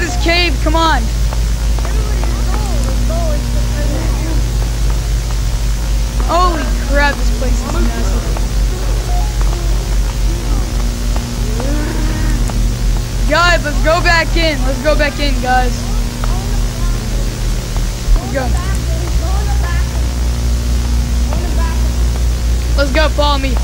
this cave, come on. Holy crap, this place is massive. Guys, let's go back in. Let's go back in, guys. Let's go. Let's go, follow me.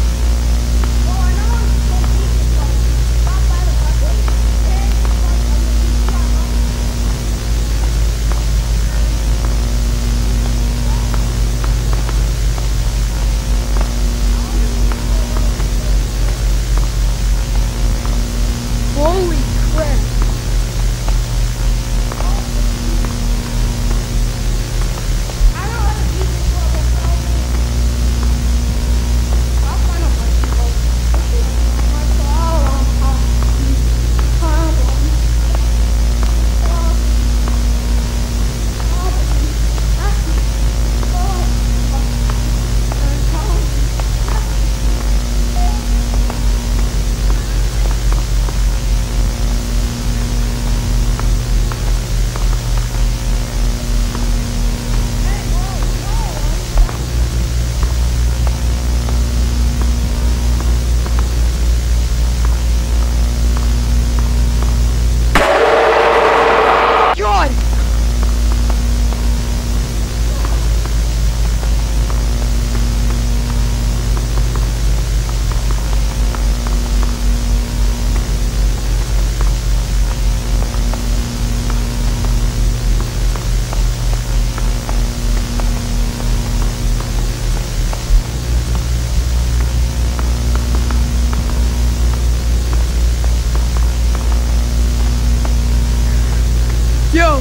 Holy crap. Yo!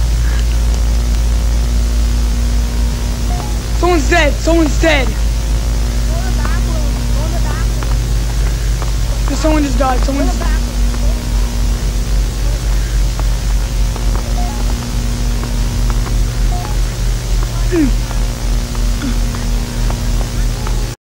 Someone's dead! Someone's dead! Someone just died. Someone's...